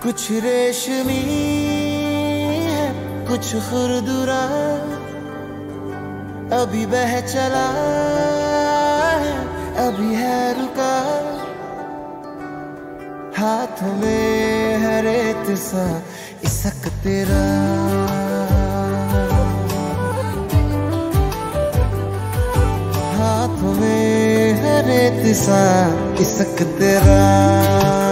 कुछ रेशमी है कुछ खुरदुरा, अभी बह चला है अभी है रुका। हाथ में है रेत सा इसक तेरा, हाथ में है रेत सा इसक तेरा।